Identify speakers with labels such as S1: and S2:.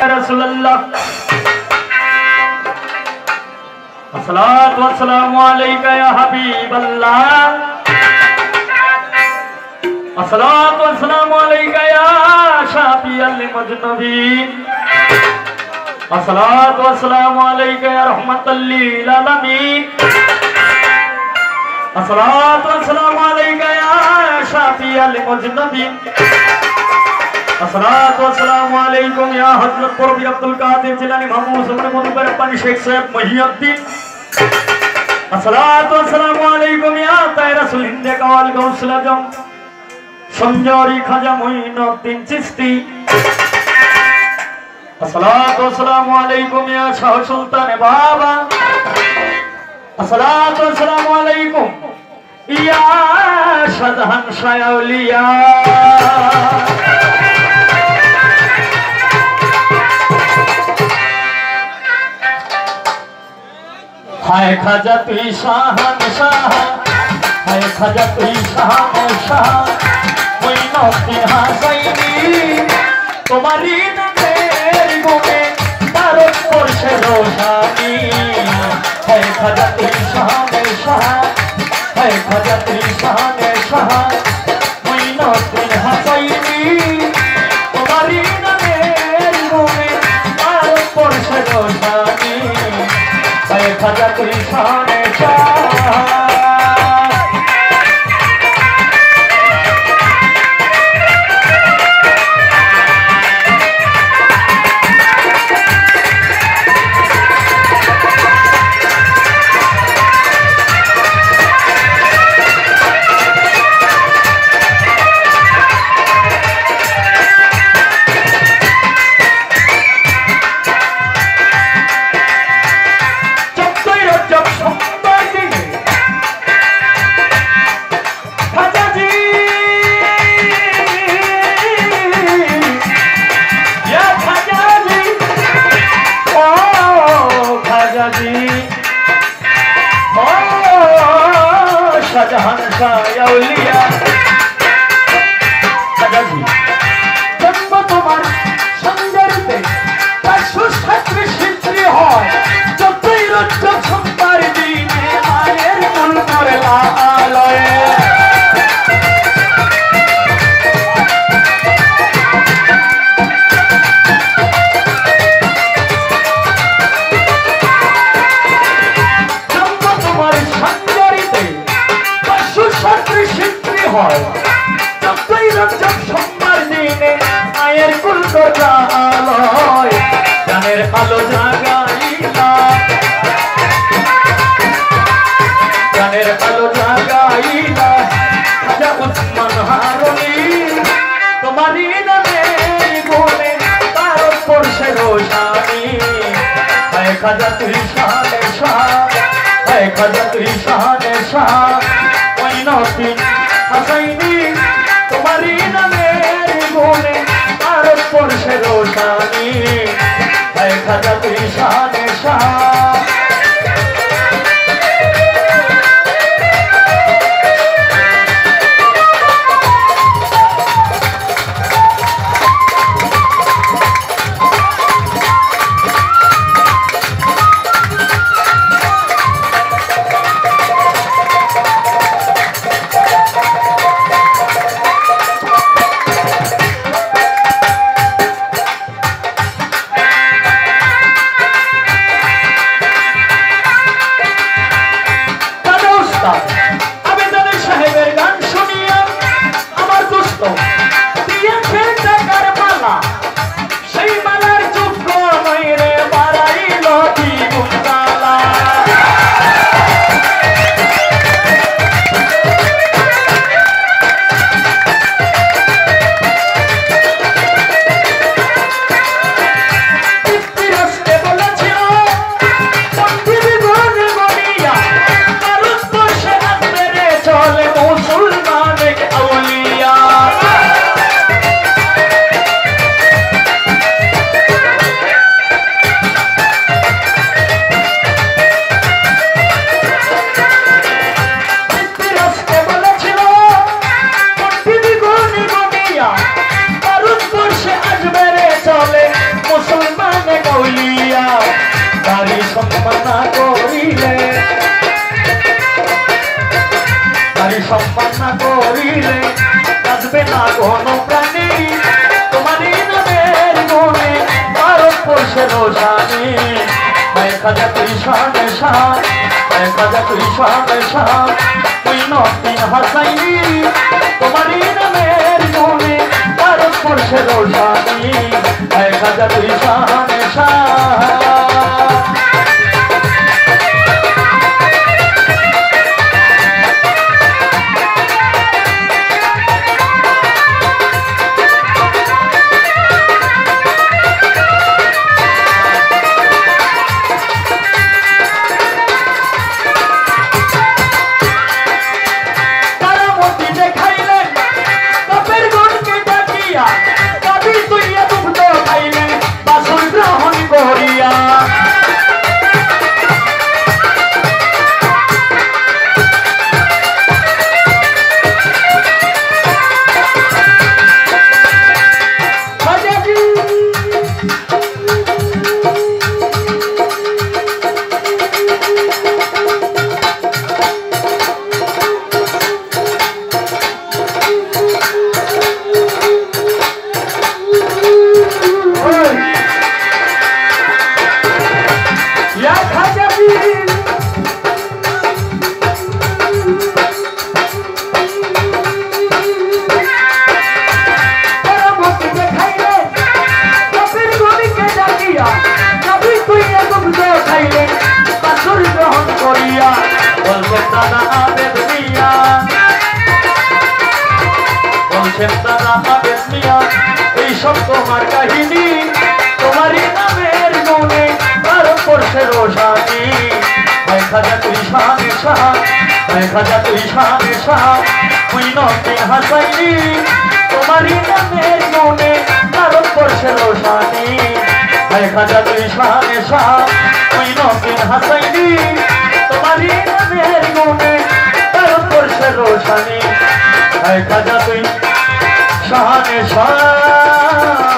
S1: रसूलुल्लाह अस्सलातु वस्सलामु अलैका या हबीबल्लाह अस्सलातु वस्सलामु अलैका या शाफिअल मुज़नबीन अस्सलातु वस्सलामु अलैका या रहमतल लिल आलमीन अस्सलातु वस्सलामु अलैका या शाफिअल मुज़नबीन अस्सलातु वस्सलामु अलैकुम या हज़रत क़ुरबी अब्दुल कादिर जिलानी महमूद सुमन मुनव्वर अपनी शेख साहब महियुद्दीन अस्सलातु वस्सलामु अलैकुम या तायरसुल हिंद कवाल गौसुल आज़म संजौरी खाजा मोइनुद्दीन चिश्ती अस्सलातु वस्सलामु अलैकुम या शाह सुल्तान बाबा अस्सलातु वस्सलामु अलैकुम या शाहजहां शाह औलिया हाय खाजा तुई शाहनशाह हाय खाजा तुई शाहनशाह मोइनुद्दीन हासाइनी तुम्हारी नामेर गुणे तारो करछे रोशानी हाय खाजा तुई शाहनशाह हाय खाजा तुई शाहनशाह मोइनुद्दीन हासाइनी तुम्हारी नामेर गुणे तारो करछे रोशानी हाय खाजा तुई शाहनशाह शाहजहां शाह औलिया खाजाजी जन्म तुम्हार संजरिते 537 হয় যতই রঞ্জক সন্তার দিনে মায়ের কুল করে লালয়ে যতই রঞ্জক সোমবার দিনে মায়ের কুল করলালয় গানের আলো জাগাইলা গানের আলো জাগাইলা খাজা উসমান হারুনি তোমারই নামের গুণে তারো করছে রোশানি হায় খাজা তুই শাহনশাহ হায় খাজা তুই শাহনশাহ মোইনুদ্দীন হাসাইনি তোমারই নামের গুণে তারো করছে রোশানি হায় খাজা তুই শাহনশাহ সম্মান না করিলে বাঁচবে না কোনো প্রাণী তোমারই নামের গুণে ভারতবর্ষের রোশানি এক হাজার তুই শানে শান এক হাজার তুই শানে শান তুই নতুন হাসাইনি তোমারই নামের গুণে ভারতবর্ষের রোশানি এক হাজার তুই শানে শান এইসব তোমার কাহিনী তোমারই নামের গুণে ভারতবর্ষের রোশানি এক হাজার তুই শানে শান এক হাজার তুই শানে শান তুই নতুন হাসাইনি তোমারই নামের গুণে ভারতবর্ষের রোশানি এক হাজার তুই শানে শান তুই নতুন হাসাইনি তোমারই নামের গুণে ভারতবর্ষের রোশানি এক হাজার তুই শানে শান